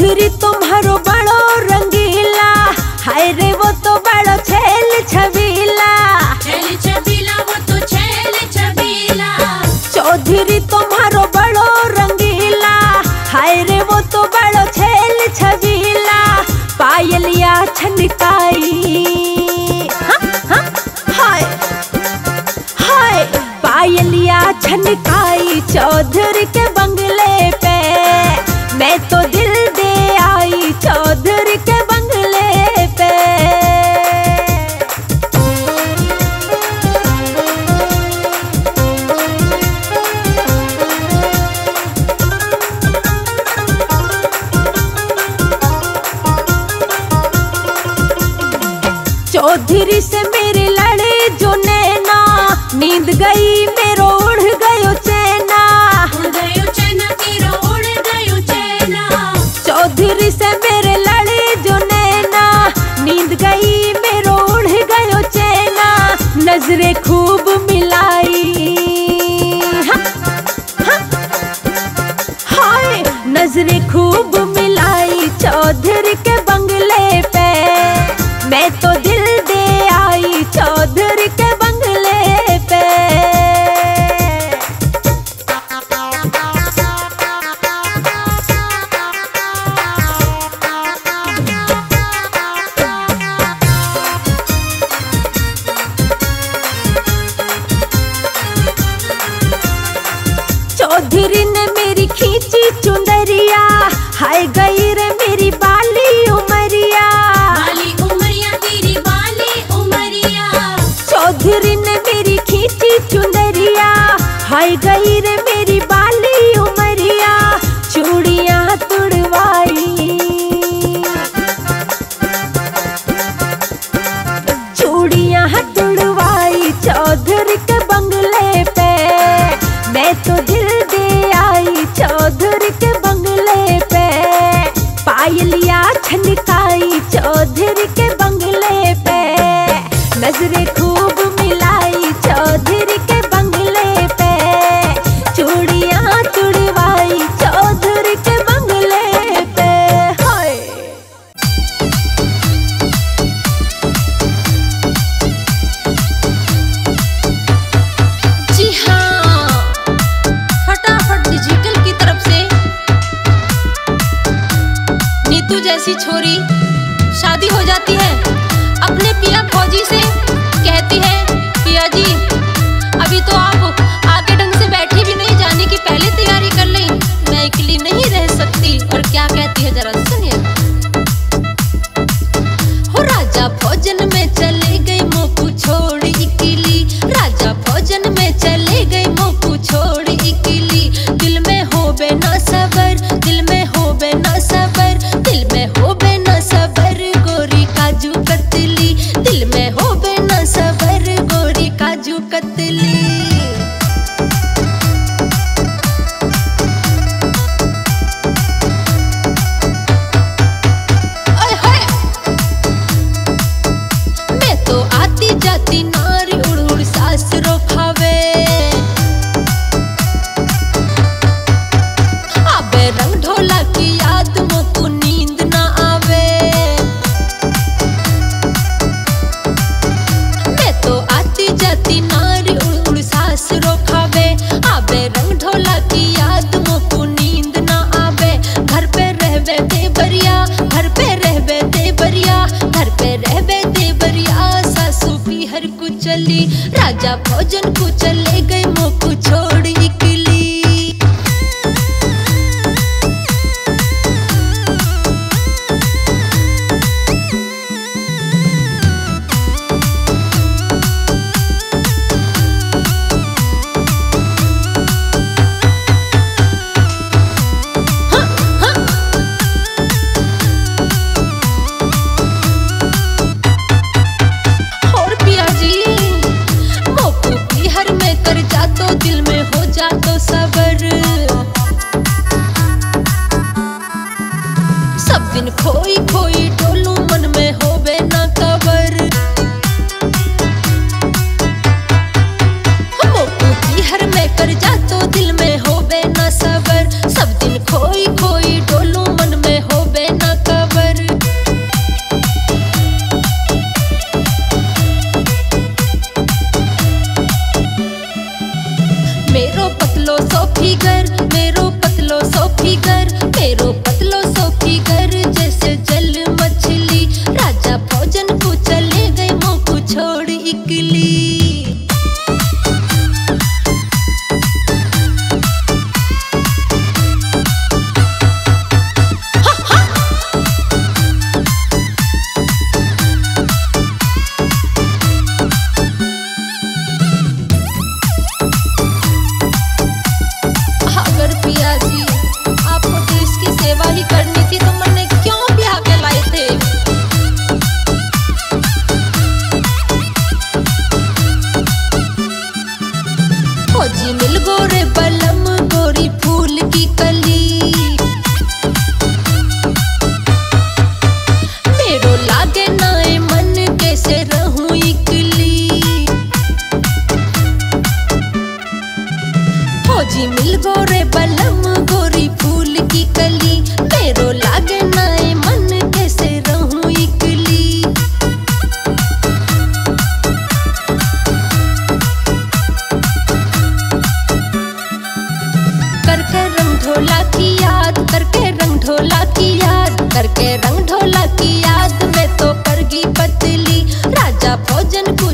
चौधरी तुम्हारो बड़ो रंगीला, हाय रे वो तो बड़ो छेल छबीला, छेल छबीला वो तो छेल छबीला। चौधरी तुम्हारो बड़ो रंगीला, हाय रे वो तो बड़ो छेल छबीला। पायलिया छनकाई, हाय हाय पायलिया छनकाई चौधरी के बंगले पे। मैं तो दिल दे आई चौधरी के बंगले पे। चौधरी से मेरे लड़े जो नैना, नींद गई मेरो उड़ गयो चैना, उड़ गयो चैना तेरा उड़ गयो चैना। चौधरी से मेरे लड़े जो नैना, नींद गई मेरो उड़ गयो चैना। नजरें खूब मिलाई, हाय नजरें खूब मिलाई चौधरी के बंगले पे। मैं तो दिल दे आई चौधरी के बंगले पे। चौधरी ने मेरी खींची चुंदरिया, हाय गई रे मेरी बाली उमरिया, बाली उमरिया तेरी बाली उमरिया। चौधरी ने मेरी खींची चुंदरिया, हाय गई रे मेरी बाली उमरिया। चूड़ियां तुड़वाई, चूड़ियां तुड़वाई चौधरी के बंगले पे। मैं तो दिल दे आई चौधरी के बंगले पे। पायलिया छनकाई चौधरी के बंगले पे। नजरें खूब मिलाई चौधरी के बंगले पे। चूड़ियां तुड़वाई चौधरी के बंगले पे। हाय जी हाँ, फटाफट डिजिटल की तरफ से नीतू जैसी छोरी शादी हो जाती है, अपने पिया फौजी से कहती है पिया जी अभी तो आप आगे ढंग से बैठी भी नहीं, जाने की पहले तैयारी कर लें, मैं अकेली नहीं रह सकती। और क्या कहती है जरा सुनिए। हो राजा भोजन में चले गए मोकू छोड़ इकली, राजा भोजन में चले गए मोकू छोड़ इकली। दिल में हो बेना सबर, दिल में हो बेना सबर, दिल में हो बेना सबर गोरी काजू कतली, दिल में हो बेना सबर गोरी काजू कतली। ओए होए, मैं तो आती जाती नारी उड़ उड़ सास रोखावे। आबे रंग ढोला की याद मोकू नींद ना आवे। मैं तो आती जाती नारी उड़ उड़ सास रोखावे। आबे रंग ढोला की याद मोकू नींद ना आवे। घर पे रहबे दे बरिया, घर पे रहबे दे बरिया, घर पे रहबे दे बरिया। सासू पीहर को चली, राजा भोजन को चले गए मोकू छोड़ इकली। और पिया जी मोकू पीहर में कर जा तो दिल में हो जा भोजन कुछ